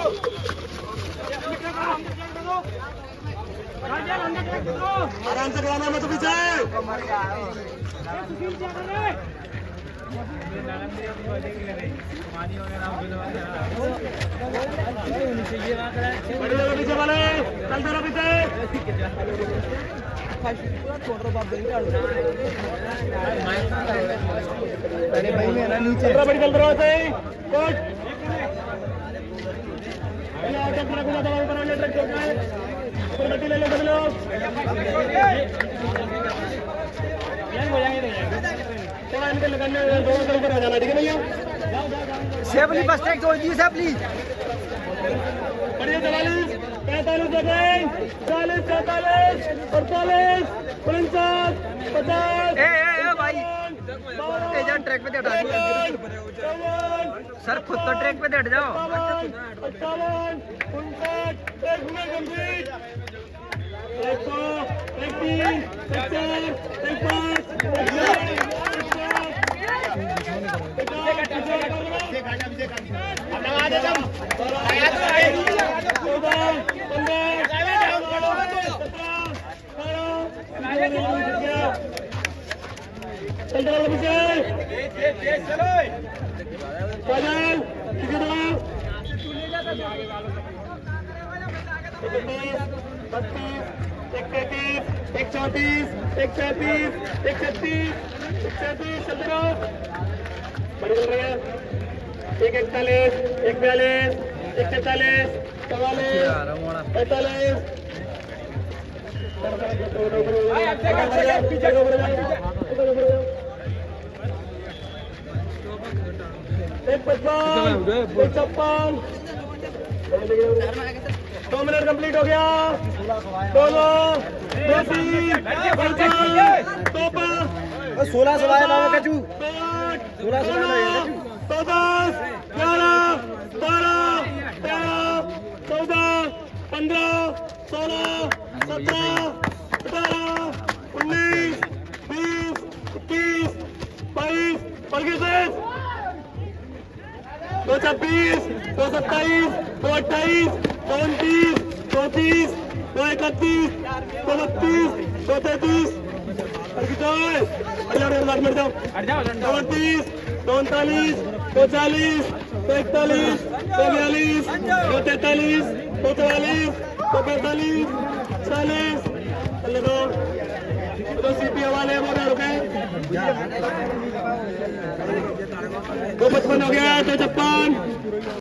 आराम से कराना मत पीछे। पीछे वाले चलते रहो पीछे। अरे भाई मेरा नीचे बड़ी चल रहा है ले लो बदलो। थोड़ा इनके लगाने दोनों तरफ आ जाना, ठीक है भैया। सेफली बस टैग छोड़ दी सेफली। बढ़िया 44 45 सेकंड 40 45 48 49 50। ए भाई जा ट्रैक पे हटा दिया सर, खुद तो ट्रैक पे हट जाओ। 58 59 1 मिनट कंप्लीट। 103 104 105 एक 41 एक 42 एक 43 44 45 2 मिनट कंप्लीट हो गया। 16 सवाल नाम कचू 16 11 12 13 14 15 16 17 18 19 20 21 22 226 227 228 229 230 231 232 233 239 240 241 242 243 244 243 244 245 40 तो सीपी वाले वो रुके 255 हो गया 256